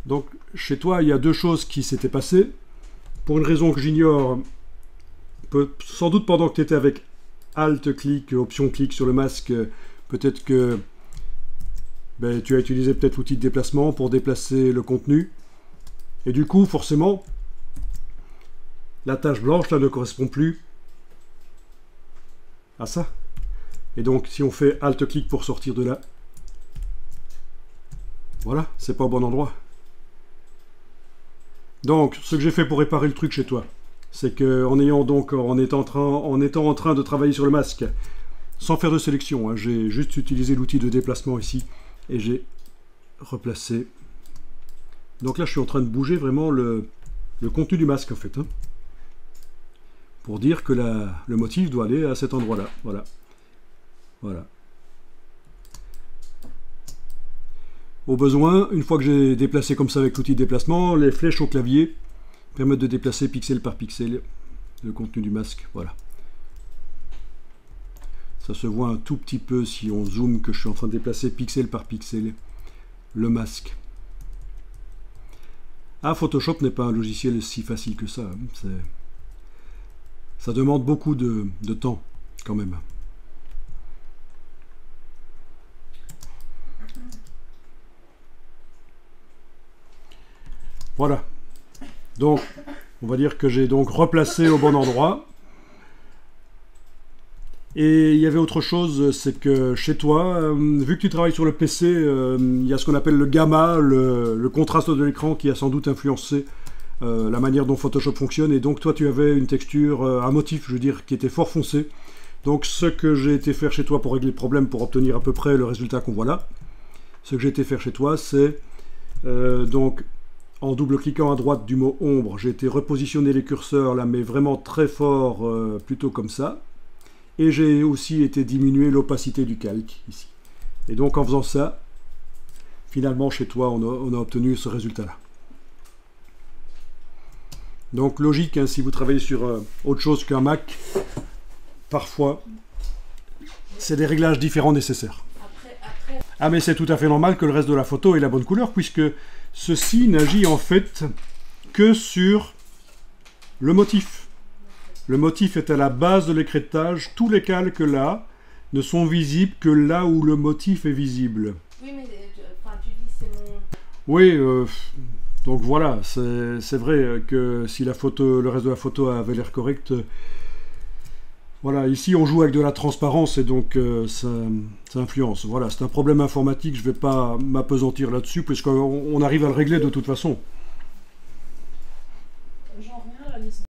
Donc chez toi, il y a deux choses qui s'étaient passées. Pour une raison que j'ignore, sans doute pendant que tu étais avec Alt-clic, Option-clic sur le masque, peut-être que tu as utilisé peut-être l'outil de déplacement pour déplacer le contenu. Et du coup, forcément, la tâche blanche là ne correspond plus à ça. Et donc, si on fait Alt-clic pour sortir de là, voilà, c'est pas au bon endroit. Donc, ce que j'ai fait pour réparer le truc chez toi, c'est que en étant en train de travailler sur le masque, sans faire de sélection, hein, j'ai juste utilisé l'outil de déplacement ici, et j'ai replacé. Donc là, je suis en train de bouger vraiment le contenu du masque, en fait. Hein, pour dire que le motif doit aller à cet endroit-là. Voilà. Voilà. Au besoin, une fois que j'ai déplacé comme ça avec l'outil de déplacement, les flèches au clavier permettent de déplacer pixel par pixel le contenu du masque. Voilà. Ça se voit un tout petit peu si on zoome que je suis en train de déplacer pixel par pixel le masque. Ah, Photoshop n'est pas un logiciel si facile que ça. Hein. Ça demande beaucoup de temps quand même. Voilà. Donc, on va dire que j'ai donc replacé au bon endroit. Et il y avait autre chose, c'est que chez toi, vu que tu travailles sur le PC, il y a ce qu'on appelle le gamma, le contraste de l'écran qui a sans doute influencé la manière dont Photoshop fonctionne. Et donc toi, tu avais une texture, un motif, je veux dire, qui était fort foncé. Donc ce que j'ai été faire chez toi pour régler le problème, pour obtenir à peu près le résultat qu'on voit là, ce que j'ai été faire chez toi, c'est donc en double-cliquant à droite du mot ombre, j'ai été repositionner les curseurs là, mais vraiment très fort, plutôt comme ça. Et j'ai aussi été diminuer l'opacité du calque ici. Et donc en faisant ça, finalement chez toi, on a obtenu ce résultat-là. Donc logique, hein, si vous travaillez sur autre chose qu'un Mac, parfois, c'est des réglages différents nécessaires. Ah mais c'est tout à fait normal que le reste de la photo ait la bonne couleur, puisque ceci n'agit en fait que sur le motif. Le motif est à la base de l'écrêtage. Tous les calques là ne sont visibles que là où le motif est visible. Oui, mais tu dis c'est mon... Oui, donc voilà, c'est vrai que si la photo, le reste de la photo avait l'air correct, voilà, ici on joue avec de la transparence et donc ça influence. Voilà, c'est un problème informatique, je ne vais pas m'appesantir là-dessus puisqu'on arrive à le régler de toute façon. J'en reviens à la liste.